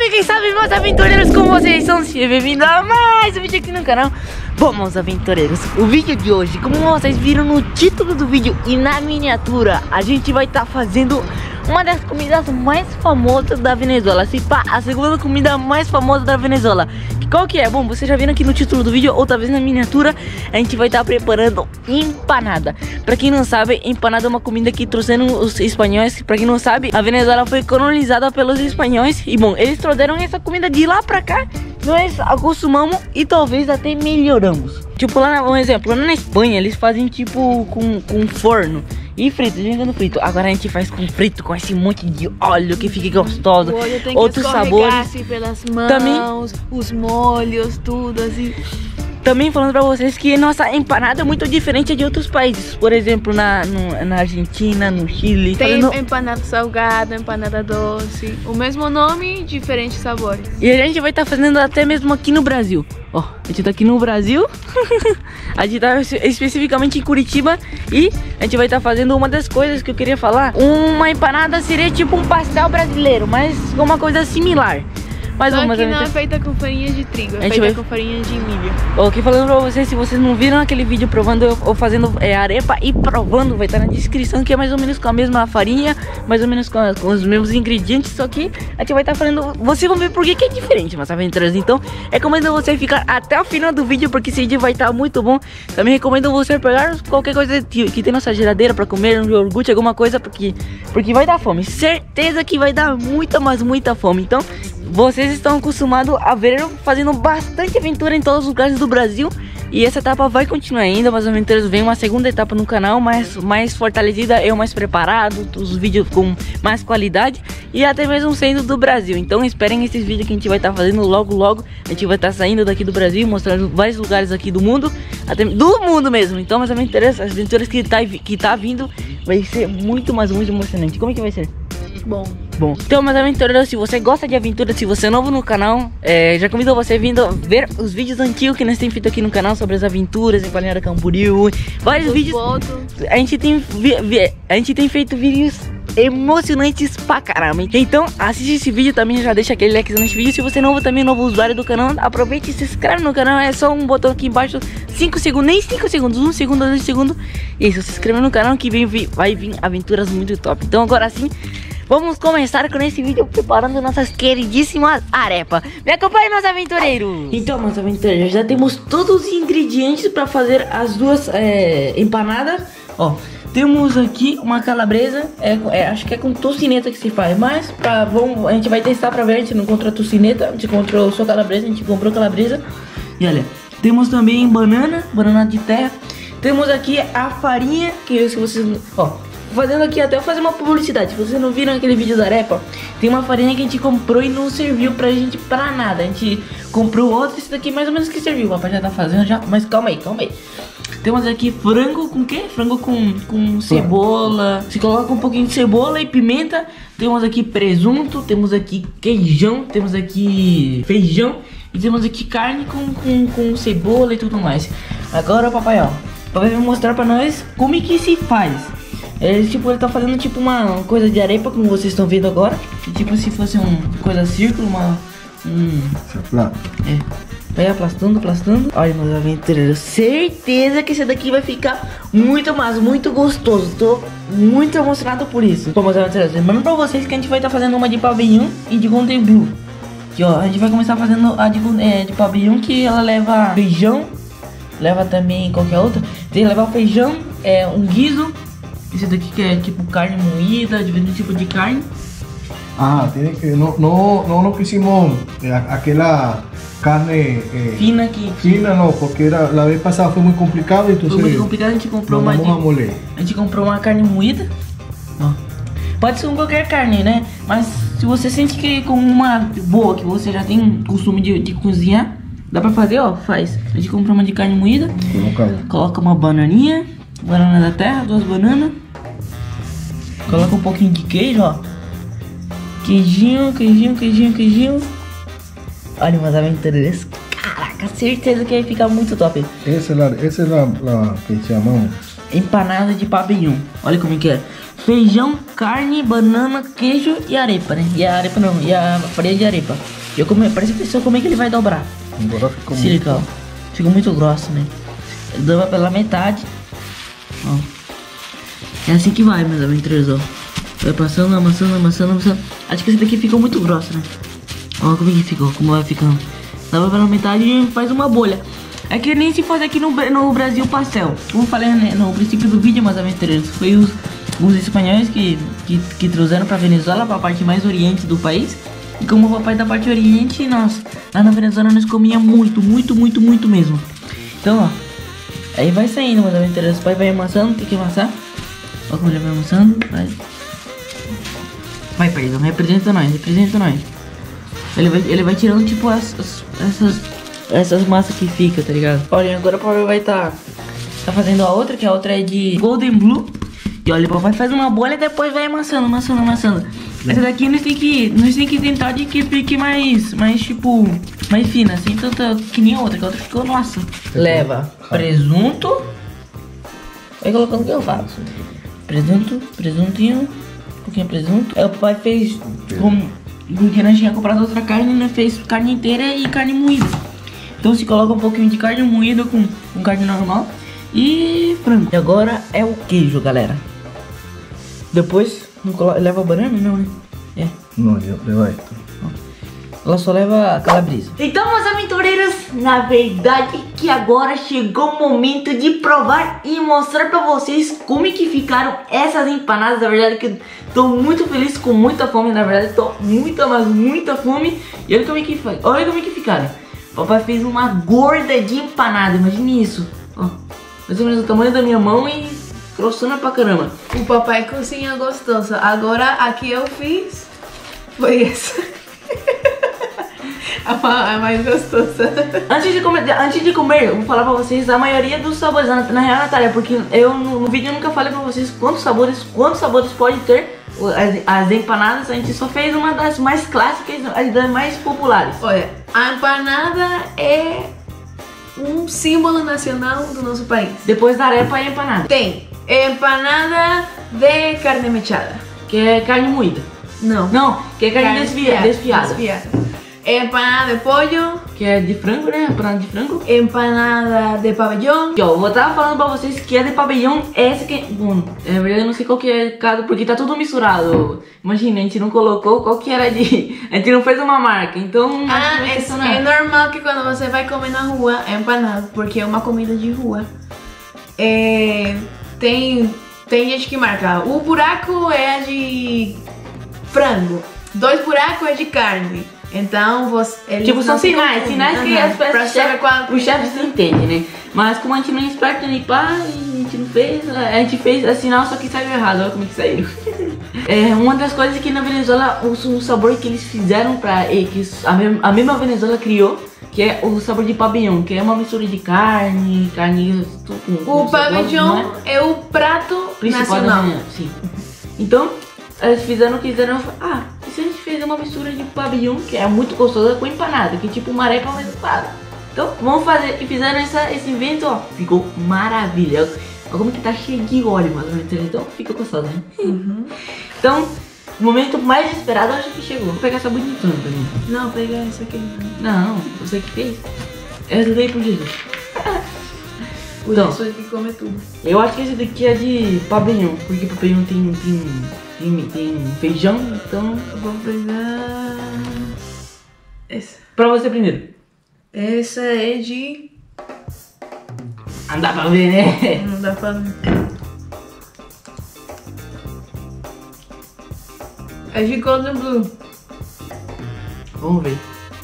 Salve, quem sabe, meus aventureiros, como vocês estão? Sejam bem-vindos a mais um vídeo aqui no canal. Bom, meus aventureiros, o vídeo de hoje, como vocês viram no título do vídeo e na miniatura, a gente vai estar fazendo uma das comidas mais famosas da Venezuela. Se pá, a segunda comida mais famosa da Venezuela. Qual que é? Bom, vocês já viram aqui no título do vídeo, ou talvez na miniatura, a gente vai estar preparando empanada. Pra quem não sabe, empanada é uma comida que trouxeram os espanhóis. Pra quem não sabe, a Venezuela foi colonizada pelos espanhóis. E bom, eles trouxeram essa comida de lá pra cá. Nós acostumamos e talvez até melhoramos. Tipo, lá, um exemplo, lá na Espanha eles fazem tipo com forno e frito, jogando frito. Agora a gente faz com frito, com esse monte de óleo que fica gostoso. O óleo tem outros que sabores assim pelas mãos, também, os molhos, tudo assim. Também falando pra vocês que nossa empanada é muito diferente de outros países. Por exemplo, na Argentina, no Chile. Tem empanada salgada, empanada doce. O mesmo nome, diferentes sabores. E a gente vai estar fazendo até mesmo aqui no Brasil. Ó, a gente tá aqui no Brasil. A gente tá especificamente em Curitiba. E a gente vai estar fazendo uma das coisas que eu queria falar. Uma empanada seria tipo um pastel brasileiro, mas uma coisa similar. Mas só que não é feita com farinha de trigo, é feita com farinha de milho. Ok, falando pra vocês, se vocês não viram aquele vídeo provando ou fazendo arepa e provando, vai estar na descrição, que é mais ou menos com a mesma farinha, mais ou menos com os mesmos ingredientes, só que a gente vai estar fazendo. Vocês vão ver por que é diferente, mas aventuras. Então, recomendo você ficar até o final do vídeo, porque esse vídeo vai estar muito bom. Também recomendo você pegar qualquer coisa que tem na sua geladeira pra comer, um iogurte, alguma coisa, porque vai dar fome. Certeza que vai dar muita, mas muita fome. Então, vocês estão acostumados a ver eu fazendo bastante aventura em todos os lugares do Brasil. E essa etapa vai continuar ainda, mas aventuras vem uma segunda etapa no canal, mais fortalecida, eu mais preparado, os vídeos com mais qualidade e até mesmo saindo do Brasil. Então esperem esses vídeos que a gente vai estar fazendo logo. A gente vai estar saindo daqui do Brasil, mostrando vários lugares aqui do mundo, até do mundo mesmo. Então as aventuras que tá vindo vai ser muito, mas muito emocionante. Como é que vai ser? Bom, então, meus aventureiros, se você gosta de aventura, se você é novo no canal, já convido você vindo ver os vídeos antigos que nós temos feito aqui no canal sobre as aventuras em Balneário Camboriú, vários vídeos. A gente tem feito vídeos emocionantes pra caramba. Então assiste esse vídeo também, já deixa aquele like nesse vídeo. Se você é novo também, novo usuário do canal, aproveite e se inscreve no canal. É só um botão aqui embaixo, 5 segundos, nem 5 segundos, 1 segundo, 2 segundos. Isso, se inscreve no canal que vai vir aventuras muito top. Então agora sim, vamos começar com esse vídeo preparando nossas queridíssimas arepas. Me acompanhe, meus aventureiros. Então, meus aventureiros, já temos todos os ingredientes para fazer as duas empanadas. Ó, temos aqui uma calabresa, acho que é com tocineta que se faz, mas a gente vai testar para ver. A gente não encontrou tocineta, a gente encontrou só calabresa, a gente comprou calabresa. E olha, temos também banana de terra. Temos aqui a farinha, que se vocês... Ó, fazendo aqui até eu fazer uma publicidade. Se vocês não viram aquele vídeo da arepa, tem uma farinha que a gente comprou e não serviu pra gente pra nada. A gente comprou outra, esse daqui mais ou menos que serviu. O papai já tá fazendo já, mas calma aí. Temos aqui frango com quê? Frango com cebola. Se coloca um pouquinho de cebola e pimenta. Temos aqui presunto, temos aqui queijão, temos aqui feijão e temos aqui carne com cebola e tudo mais. Agora, papai, ó, vai mostrar pra nós como é que se faz. Ele tá fazendo tipo uma coisa de arepa, como vocês estão vendo agora. Tipo se fosse uma coisa círculo, vai aplastando. Olha, meus aventureiros, certeza que esse daqui vai ficar muito, mas muito gostoso. Tô muito emocionado por isso. Bom, meus aventureiros, lembrando pra vocês que a gente vai estar fazendo uma de pavillon e de golden blue. Aqui, ó, a gente vai começar fazendo a de pavillon, que ela leva feijão, leva também qualquer outra. Tem que levar o feijão, um guiso. Esse daqui que é tipo carne moída, diferente tipo de carne. Ah, tiene que no quisimos aquela carne fina aqui. Fina não, porque la vez passada foi muito complicado, então foi muito complicado, a gente comprou a gente comprou uma carne moída. Ó. Pode ser qualquer carne, né? Mas se você sente que com uma boa, que você já tem costume de cozinhar, dá pra fazer, ó, faz. A gente comprou uma de carne moída. Coloca uma bananinha, banana da terra, 2 bananas. Coloca um pouquinho de queijo, ó. Queijinho. Olha, meus aventureiros. Caraca, certeza que vai ficar muito top. Essa é a que chamamos empanada de pavillon. Olha como é que é. feijão, carne, banana, queijo e arepa, né? E a arepa não, e a farinha de arepa. Eu come, parece que se eu comer que ele vai dobrar. Agora ficou Se liga, ó. Ficou muito grosso, né? Ele dobra pela metade. Ó. É assim que vai, meus aventureiros, ó. Vai passando, amassando, amassando, amassando. Acho que esse daqui ficou muito grosso, né? Ó como é que ficou, como vai ficando. Dobra pela metade e faz uma bolha. É que nem se faz aqui no Brasil pastel. Como eu falei, né, no princípio do vídeo, meus aventureiros, foi os espanhóis que trouxeram pra Venezuela, pra parte mais oriente do país. E como o papai da parte oriente, nós lá na Venezuela nós comia muito mesmo. Então, ó, aí vai saindo, meus aventureiros. O pai vai amassando, tem que amassar. Ó como ele vai amassando, vai, perdão, representa nós. Ele vai tirando tipo essas massas que fica, tá ligado? Olha, agora o papai vai tá fazendo a outra, que a outra é de Golden Blue. E olha, o papai faz uma bolha e depois vai amassando. Essa daqui nós tem que tentar de que fique mais tipo, mais fina, assim, tanto que nem a outra, que a outra ficou, nossa. Leva presunto. Vai colocando o que eu faço. Presuntinho, um pouquinho de presunto. Aí o papai fez, porque nós tinha comprado outra carne, nós fez carne inteira e carne moída. Então se coloca um pouquinho de carne moída com carne normal e frango. E agora é o queijo, galera. Depois, leva banana? Não, né? É. Não, leva esto. Ela só leva calabresa. Então, meus aventureiros, na verdade que agora chegou o momento de provar e mostrar pra vocês como é que ficaram essas empanadas. Na verdade que eu tô muito feliz, com muita fome. Na verdade tô muita fome. E olha como é que ficaram. O papai fez uma gorda de empanada, imagine isso. Ó, mais ou menos o tamanho da minha mão e grossona pra caramba. O papai cozinha gostosa. Agora a que eu fiz foi essa. A mais gostosa. Antes de comer, eu vou falar pra vocês a maioria dos sabores. Na real, Natália, porque eu no vídeo eu nunca falei pra vocês quantos sabores pode ter as empanadas. A gente só fez uma das mais clássicas, as das mais populares. Olha, a empanada é um símbolo nacional do nosso país. Depois da arepa e empanada. Tem empanada de carne mechada, que é carne moída. Não, que é carne desfiada. Empanada de pollo, que é de frango, né? Empanada de frango. Empanada de pabellón. Eu tava falando pra vocês que a de pabellón é essa que... Bom, na verdade eu não sei qual que é cada, porque tá tudo misturado. Imagina, a gente não colocou qual que era de... A gente não fez uma marca, então... É normal que quando você vai comer na rua é empanado, porque é uma comida de rua. Tem gente que marca, o buraco é de frango, 2 buracos é de carne. Então, tipo, são sinais que as pessoas, o chefe se entende, né? Mas como a gente não é esperto nem pá, a gente não fez, a gente fez a sinal, só que saiu errado, olha como é que saiu. Uma das coisas que na Venezuela, o sabor que eles fizeram que a mesma Venezuela criou, que é o sabor de pabellón, que é uma mistura de carne o pabellón é o prato principal nacional. Sim. Então, eles fizeram, e se a gente fez uma mistura de pabellón, que é muito gostosa, com empanada, que é tipo uma arepa mais empanada. Então, vamos fazer, e fizeram esse invento, ó, ficou maravilha. Olha como que tá cheio de óleo, mas então fica gostoso, né? Então, o momento mais esperado eu acho que chegou. Vou pegar essa bonitona pra mim. Não, pega essa aqui. Não, você que fez. Essa daí por Jesus. Então, isso aqui come tudo. Eu acho que esse daqui é de pabellón, porque pabellón tem feijão, então eu vou pegar essa. Pra você primeiro. Essa é de... Não dá pra ver, né? Não dá pra ver. É de Golden Blue. Vamos ver.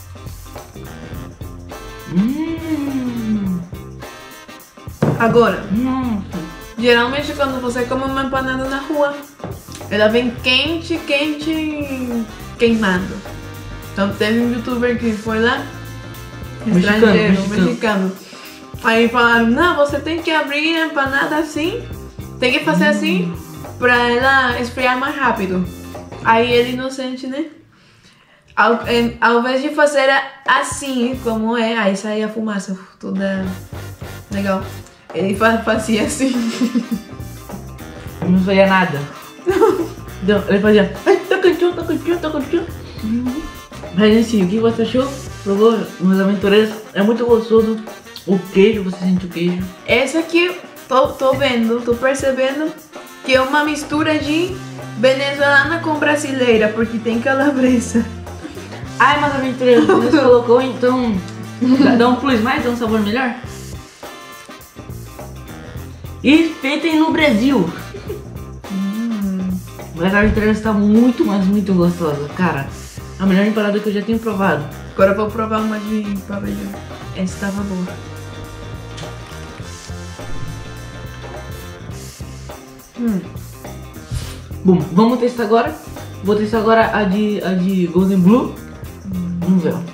Agora, geralmente quando você come uma empanada na rua, ela vem quente, queimando. Então teve um youtuber que foi lá, estrangeiro, mexicano. Aí falaram, não, você tem que abrir a empanada assim, tem que fazer assim, pra ela esfriar mais rápido. Aí ele inocente, né? Ao invés de fazer assim, como é, aí saía a fumaça, toda legal. Ele fazia assim. Não saía nada. Então, ele fazia, ai, tá cantinho, tá cantinho, tá cantinho. Mas assim, o que você achou? Provou, meus aventureiros? É muito gostoso. O queijo, você sente o queijo. Esse aqui, tô vendo, tô percebendo que é uma mistura de venezuelana com brasileira, porque tem calabresa. Ai, meus aventureiros, você colocou, então dá um plus mais, dá um sabor melhor. E feita no Brasil. Mas a aventureira está muito, mas muito gostosa. Cara, a melhor empanada que eu já tenho provado. Agora eu vou provar uma de pabellão. Essa tava boa. Bom, vamos testar agora. Vou testar agora a de Golden Blue. Vamos ver.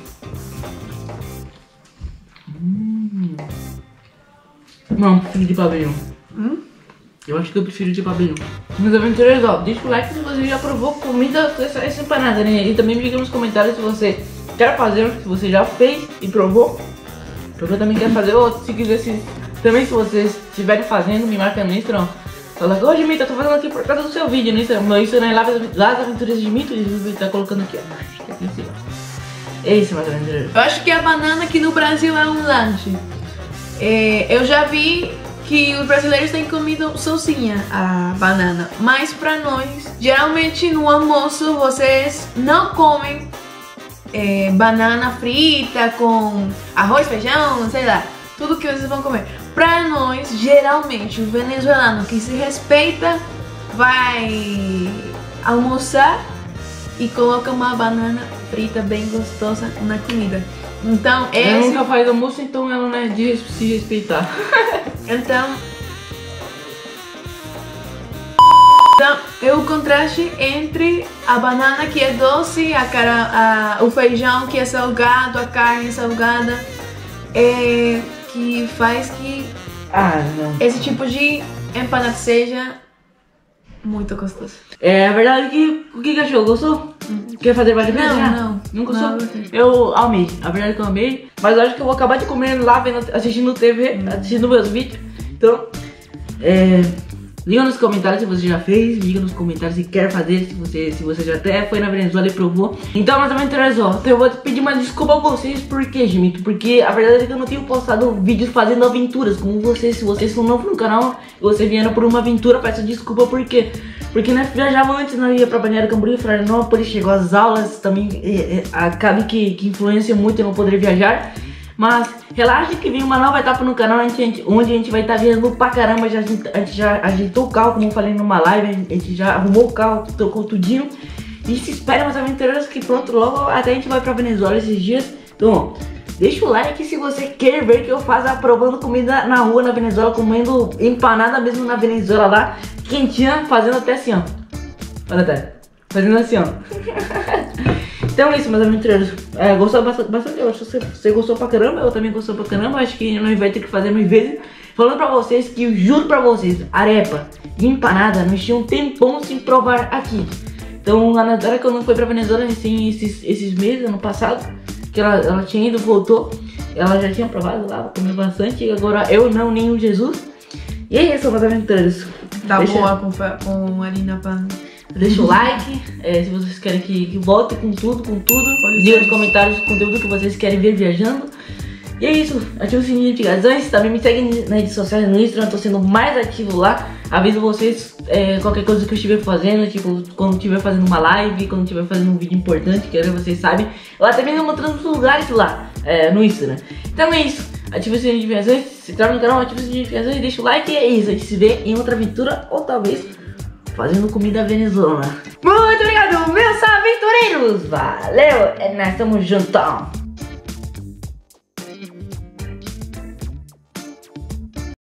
Não, prefiro de pabellão. Eu acho que eu prefiro de pabellão. Meus aventureiros, ó, deixa o like se você já provou comida, essa empanada, né? E também me diga nos comentários se você quer fazer, se você já fez e provou. Porque eu também quero fazer, ou se quiser, também se vocês estiverem fazendo, me marca no Instagram. Fala, ô Dimitra, eu tô fazendo aqui por causa do seu vídeo no Instagram. Isso não é lá das aventuras de Dimitra, ele tá colocando aqui, ó. Aqui em cima. É isso, meus aventureiros. Eu acho que a banana aqui no Brasil é um lanche. Eu já vi que os brasileiros têm comido sozinha a banana, mas pra nós, geralmente no almoço vocês não comem banana frita com arroz, feijão, sei lá, tudo que vocês vão comer. Pra nós, geralmente, o venezuelano que se respeita vai almoçar e coloca uma banana frita bem gostosa na comida. Então, ela nunca faz almoço, então ela não é de se respeitar. Então, é o contraste entre a banana que é doce, o feijão que é salgado, a carne salgada, que faz que esse tipo de empanada seja muito gostoso. É verdade que o que achou? Gostou? Quer fazer mais vezes? Não gostou? Eu amei, a verdade é que eu amei. Mas eu acho que eu vou acabar de comer lá, assistindo TV, assistindo meus vídeos. Então, liga nos comentários se você já fez, liga nos comentários se quer fazer, se você já até foi na Venezuela e provou. Então, meus aventureiros, ó, eu vou pedir uma desculpa a vocês, por quê, Dimitra? Porque a verdade é que eu não tenho postado vídeos fazendo aventuras como vocês. Se vocês são novos no canal e vocês vieram por uma aventura, peço desculpa, por quê? Porque nós viajávamos antes, nós ia pra Balneário Camboriú, Florianópolis, chegou as aulas, também acaba que influencia muito em não poder viajar. Mas relaxa que vem uma nova etapa no canal onde a gente vai estar viajando pra caramba. A gente já ajeitou o carro, como eu falei numa live, a gente já arrumou o carro, trocou tudinho. E se espera, meus aventureiros, que pronto, logo até a gente vai pra Venezuela esses dias. Então, deixa o like se você quer ver que eu faça provando comida na rua na Venezuela, comendo empanada mesmo na Venezuela lá, quentinha, fazendo até assim, ó. Olha até, fazendo assim, ó. Então é isso, meus aventureiros. Gostou bastante, eu acho que você gostou pra caramba, eu também gostou pra caramba. Acho que nós vai ter que fazer mais vezes. Falando pra vocês que eu juro pra vocês, arepa e empanada, nós tínhamos um tempão sem provar aqui. Então, a Natália, quando foi pra Venezuela assim, esses meses, ano passado, que ela tinha ido, voltou, ela já tinha provado lá, comeu bastante. E agora eu não, nem o Jesus. E é isso, meus aventureiros. Tá boa com harina pan. Deixa o like, se vocês querem que volte com tudo. Diga nos comentários o conteúdo que vocês querem ver viajando. E é isso, ativa o sininho de notificações. Também me segue nas redes sociais, no Instagram, tô sendo mais ativo lá. Aviso vocês qualquer coisa que eu estiver fazendo, tipo, quando estiver fazendo uma live, quando estiver fazendo um vídeo importante, que vocês sabem. Lá também eu mostrando os lugares lá, no Instagram. Então é isso, ativa o sininho de notificações, se inscreve no canal, ativa o sininho de notificações, deixa o like e é isso. A gente se vê em outra aventura ou talvez fazendo comida venezuelana. Muito obrigado, meus aventureiros! Valeu! Nós estamos juntão!